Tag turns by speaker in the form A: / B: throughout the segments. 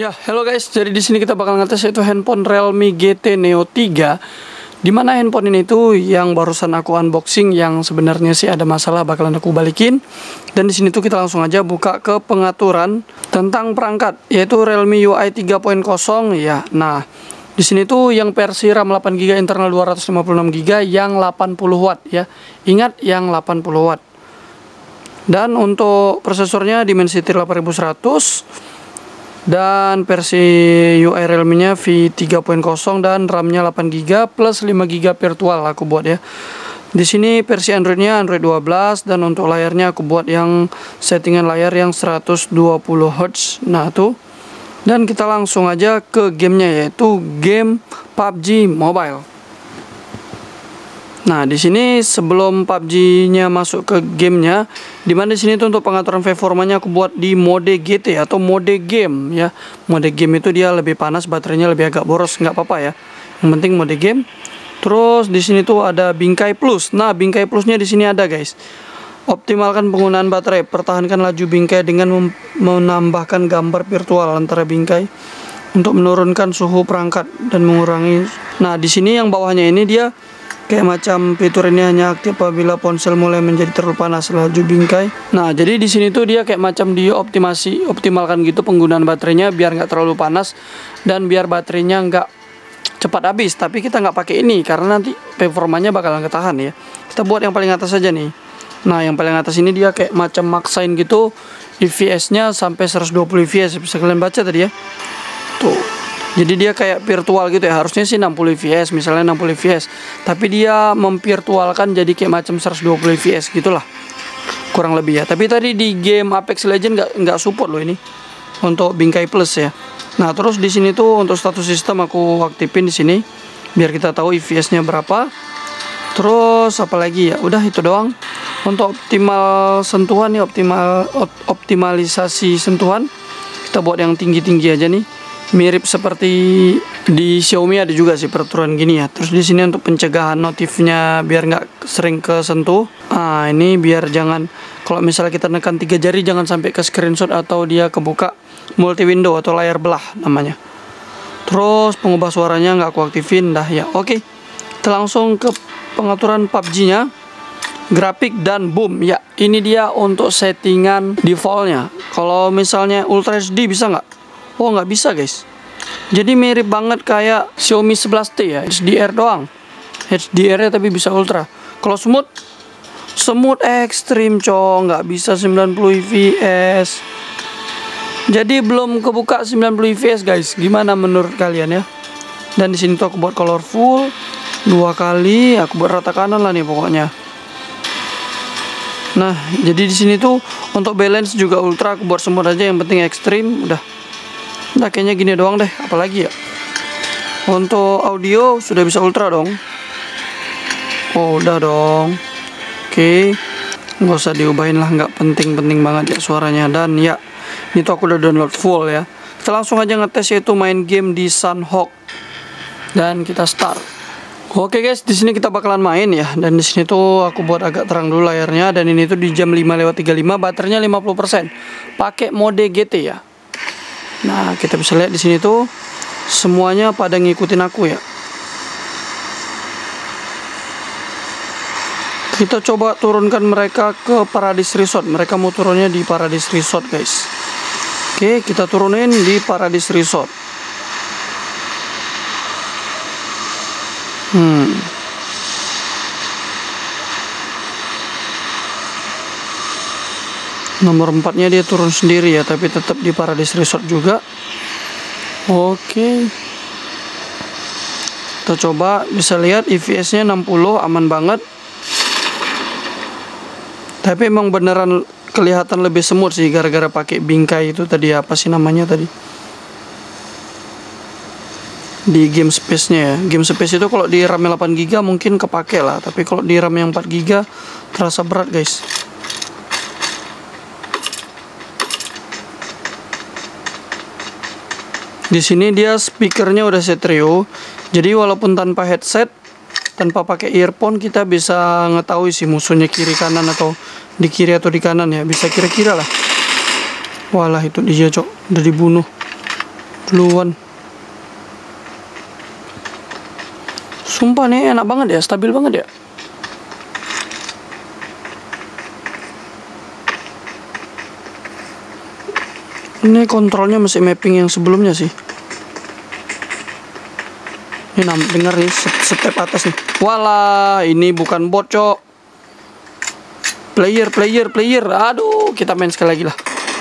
A: Ya, halo guys. Jadi di sini kita bakal ngetes yaitu handphone Realme GT Neo 3. Dimana handphone ini tuh yang barusan aku unboxing, yang sebenarnya sih ada masalah, bakalan aku balikin. Dan di sini tuh kita langsung aja buka ke pengaturan tentang perangkat, yaitu Realme UI 3.0 ya. Nah, di sini tuh yang versi RAM 8GB, internal 256GB yang 80 watt ya. Ingat yang 80 watt. Dan untuk prosesornya Dimensity 8100. Dan versi UI Realme-nya V3.0 dan RAM-nya 8GB plus 5GB virtual aku buat ya. Di sini versi Android-nya Android 12 dan untuk layarnya aku buat yang settingan layar yang 120 Hz. Nah, tuh. Dan kita langsung aja ke gamenya, yaitu game PUBG Mobile. Nah, di sini sebelum PUBG-nya masuk ke gamenya, dimana di sini tuh untuk pengaturan performanya aku buat di mode GT atau mode game ya. Mode game itu dia lebih panas, baterainya lebih agak boros, nggak apa-apa ya. Yang penting mode game. Terus di sini tuh ada bingkai plus. Nah, bingkai plusnya di sini ada guys. Optimalkan penggunaan baterai, pertahankan laju bingkai dengan menambahkan gambar virtual antara bingkai untuk menurunkan suhu perangkat dan mengurangi. Nah, di sini yang bawahnya ini dia kayak macam fitur ini hanya aktif apabila ponsel mulai menjadi terlalu panas, laju bingkai. Nah, jadi di sini tuh dia kayak macam optimalkan gitu penggunaan baterainya biar nggak terlalu panas dan biar baterainya nggak cepat habis. Tapi kita nggak pakai ini karena nanti performanya bakalan ketahan ya. Kita buat yang paling atas aja nih. Nah, yang paling atas ini dia kayak macam maksain gitu IPS-nya sampai 120 IPS. Bisa kalian baca tadi ya. Tuh. Jadi dia kayak virtual gitu ya. Harusnya sih 60 fps, misalnya 60 fps. Tapi dia memvirtualkan jadi kayak macam 120 fps gitulah. Kurang lebih ya. Tapi tadi di game Apex Legends nggak support loh ini untuk bingkai plus ya. Nah, terus di sini tuh untuk status sistem aku aktifin di sini biar kita tahu fps-nya berapa. Terus apa lagi ya? Udah itu doang. Untuk optimal sentuhan nih, optimalisasi sentuhan kita buat yang tinggi-tinggi aja nih. Mirip seperti di Xiaomi ada juga sih peraturan gini ya. Terus di sini untuk pencegahan notifnya biar nggak sering kesentuh. Nah, ini biar jangan, kalau misalnya kita nekan 3 jari jangan sampai ke screenshot atau dia kebuka multi window atau layar belah namanya. Terus pengubah suaranya nggak aku aktifin dah ya. Oke. Kita langsung ke pengaturan PUBG-nya. Grafik dan boom ya. Ini dia untuk settingan defaultnya. Kalau misalnya Ultra HD bisa nggak? Oh, nggak bisa guys. Jadi mirip banget kayak Xiaomi 11T ya, HDR doang. HDR-nya tapi bisa ultra. Kalau smooth ekstrim nggak bisa 90 fps. Jadi belum kebuka 90 fps guys. Gimana menurut kalian ya? Dan di sini tuh aku buat colorful 2 kali, aku buat rata kanan lah nih pokoknya. Nah, jadi di sini tuh untuk balance juga ultra, aku buat smooth aja, yang penting ekstrim udah. Nah, kayaknya gini doang deh, apalagi ya. Untuk audio sudah bisa ultra dong. Oh, udah dong. Oke, nggak usah diubahin lah, nggak penting-penting banget ya suaranya. Dan ya, ini tuh aku udah download full ya. Kita langsung aja ngetes yaitu main game di Sunhawk. Dan kita start. Oke guys, di sini kita bakalan main ya. Dan di sini tuh aku buat agak terang dulu layarnya. Dan ini tuh di jam 5:35, baterainya 50%. Pakai mode GT ya. Nah, kita bisa lihat di sini tuh semuanya pada ngikutin aku ya. Kita coba turunkan mereka ke Paradise Resort. Mereka mau turunnya di Paradise Resort, guys. Oke, kita turunin di Paradise Resort. Nomor 4-nya dia turun sendiri ya, tapi tetap di Paradise Resort juga. Oke. Kita coba, bisa lihat IPS-nya 60, aman banget. Tapi emang beneran kelihatan lebih smooth sih gara-gara pakai bingkai itu tadi, apa sih namanya tadi? Di game space-nya ya. Game space itu kalau di RAM 8GB mungkin kepake lah, tapi kalau di RAM yang 4GB terasa berat, guys. Di sini dia speakernya udah stereo, jadi walaupun tanpa headset, tanpa pakai earphone kita bisa ngetahui sih musuhnya kiri kanan atau di kiri atau di kanan ya, bisa kira-kira lah. Walah, itu dia cok, udah dibunuh. duluan. Sumpah nih enak banget ya, stabil banget ya. Ini kontrolnya masih mapping yang sebelumnya sih. Ini dengar nih step atas nih. Walah, ini bukan bot, cok. Player. Aduh, kita main sekali lagi lah.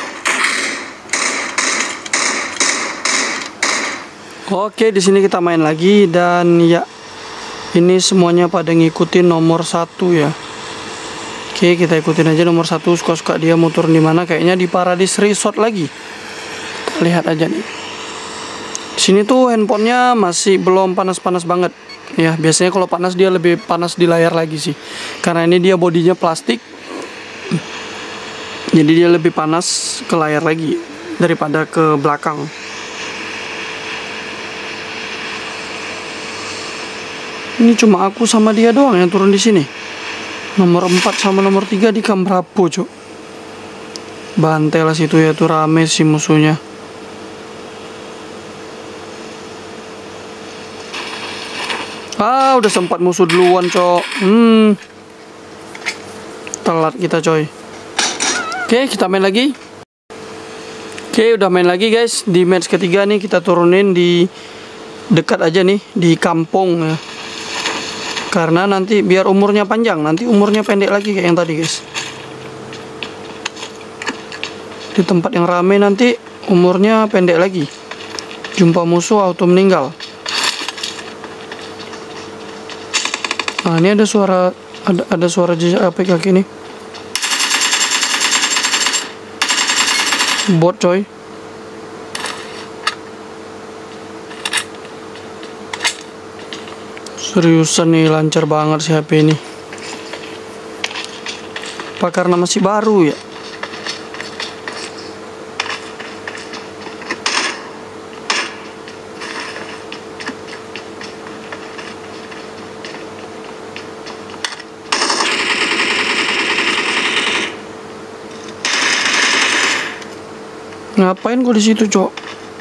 A: Oke, di sini kita main lagi dan ya ini semuanya pada ngikutin nomor 1 ya. Oke, kita ikutin aja nomor 1. Suka-suka dia mau turun di mana? Kayaknya di Paradise Resort lagi. Kita lihat aja nih. Di sini tuh handphonenya masih belum panas-panas banget. Ya, biasanya kalau panas dia lebih panas di layar lagi sih. Karena ini dia bodinya plastik. Jadi dia lebih panas ke layar lagi daripada ke belakang. Ini cuma aku sama dia doang yang turun di sini. Nomor 4 sama nomor 3 di Camp Bravo, cok. Bantai lah situ ya, tuh rame sih musuhnya. Udah sempat musuh duluan, cok. Telat kita, coy. Oke, kita main lagi. Oke, udah main lagi, guys. Di match ketiga nih kita turunin di dekat aja nih, di kampung ya. Karena nanti biar umurnya panjang, nanti umurnya pendek lagi kayak yang tadi, guys. Di tempat yang rame nanti umurnya pendek lagi. Jumpa musuh auto meninggal. Nah, ini ada suara jejak api kaki nih. Bot, coy. Seriusan nih, lancar banget sih HP ini. Apa karena masih baru ya? Ngapain kok di situ, cok?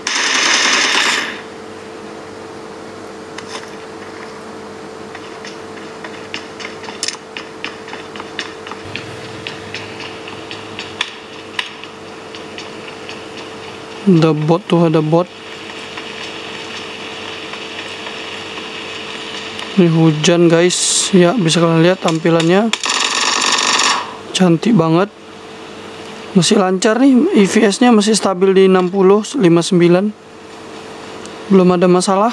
A: Ada bot tuh, ada bot. Ini hujan, guys. Ya, bisa kalian lihat tampilannya. Cantik banget. Masih lancar nih, IPS-nya masih stabil di 60, 59. Belum ada masalah.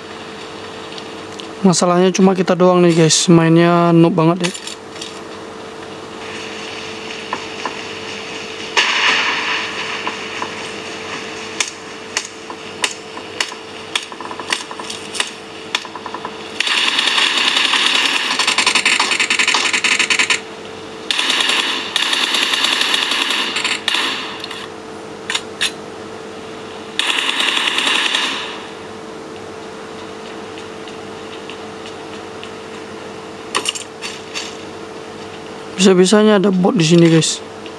A: Masalahnya cuma kita doang nih, guys. Mainnya noob banget ya. Bisa-bisanya ada bot di sini, guys.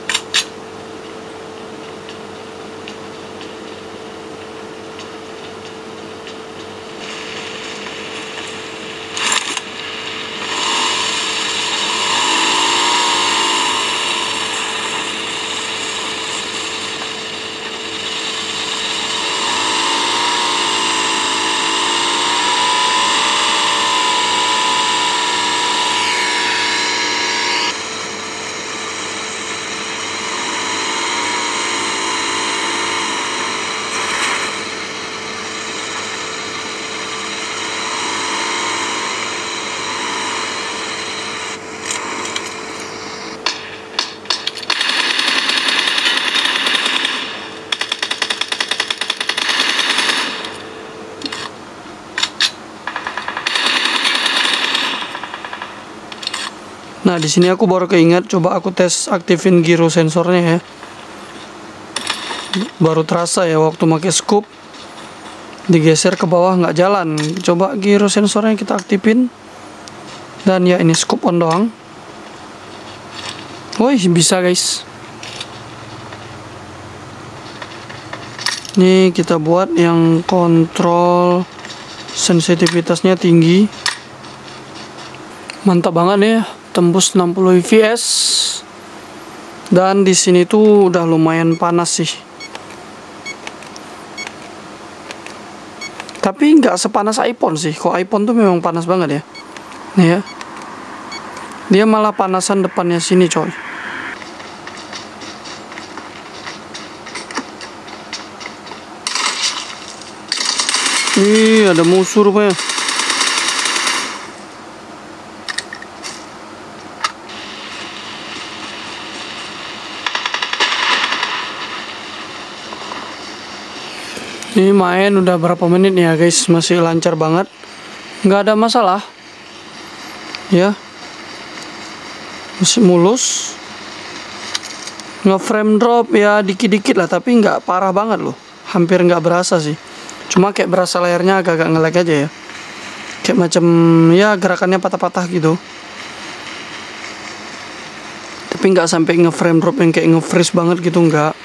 A: Nah, di sini aku baru keinget, coba aku tes aktifin gyro sensornya ya. Baru terasa ya waktu pakai scoop digeser ke bawah nggak jalan. Coba gyro sensornya kita aktifin. Dan ya ini scoop on doang. Woi, bisa, guys. Ini kita buat yang kontrol sensitivitasnya tinggi. Mantap banget ya, tembus 60 fps. Dan di sini tuh udah lumayan panas sih. Tapi nggak sepanas iPhone sih. Kok iPhone tuh memang panas banget ya. Nih ya. Dia malah panasan depannya sini coy. Ih, ada musuh rupanya. Ini main udah berapa menit nih ya guys, masih lancar banget, nggak ada masalah ya, masih mulus. Nge-frame drop ya dikit-dikit lah, tapi nggak parah banget loh, hampir nggak berasa sih, cuma kayak berasa layarnya agak-agak nge-lag aja ya, kayak macam ya gerakannya patah-patah gitu, tapi nggak sampai nge-frame drop yang kayak nge-freeze banget gitu, nggak.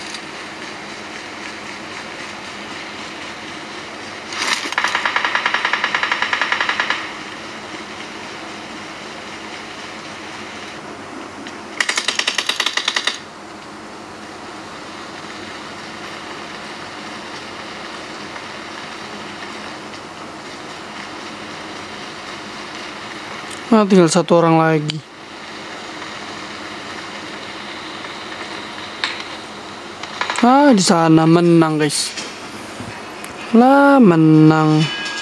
A: Nah, tinggal satu orang lagi. Ah, di sana menang guys. Lah, menang.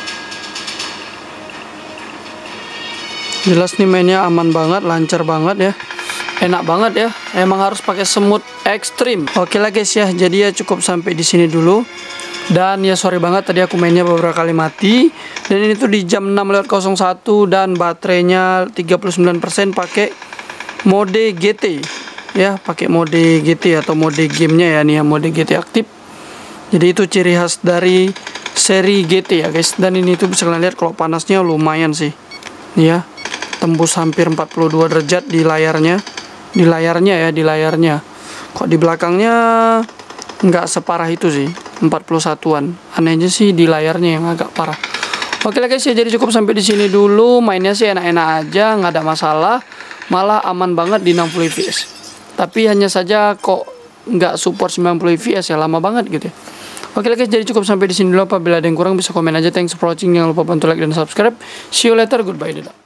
A: Jelas nih mainnya aman banget, lancar banget ya. Enak banget ya. Emang harus pakai semut ekstrim. Oke lah guys ya. Jadi ya cukup sampai di sini dulu. Dan ya sorry banget tadi aku mainnya beberapa kali mati. Dan ini tuh di jam 6:01 dan baterainya 39% pakai mode GT. Ya, pakai mode GT atau mode gamenya ya nih ya, mode GT aktif. Jadi itu ciri khas dari seri GT ya guys. Dan ini tuh bisa kalian lihat kalau panasnya lumayan sih. Nih ya, tembus hampir 42 derajat di layarnya. Di layarnya. Kok di belakangnya nggak separah itu sih, 41-an. Anehnya sih di layarnya yang agak parah. Oke lah guys ya, jadi cukup sampai di sini dulu. Mainnya sih enak-enak aja, nggak ada masalah. Malah aman banget di 60 fps. Tapi hanya saja kok nggak support 90 fps ya, lama banget gitu ya. Oke lah guys, jadi cukup sampai di sini dulu. Apabila ada yang kurang bisa komen aja. Thanks for watching. Jangan lupa bantu like dan subscribe. See you later, goodbye. Dadah.